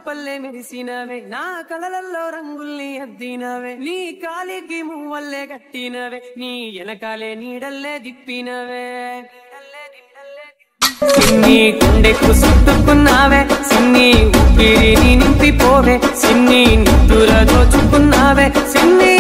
పల్లె మెరిసినవే నా కలలల్లో రంగుల్ని అద్దినవే నీ కాలికి మువ్వల్లే కట్టినవే నీ వెనకాలే నీడల్లే దిప్పినవే సిన్ని గుండెకు చుట్టుకున్నావే సిన్ని ఊపిరిని నింపిపోవే సిన్ని నిద్దుర దోచుకున్నావే సిన్ని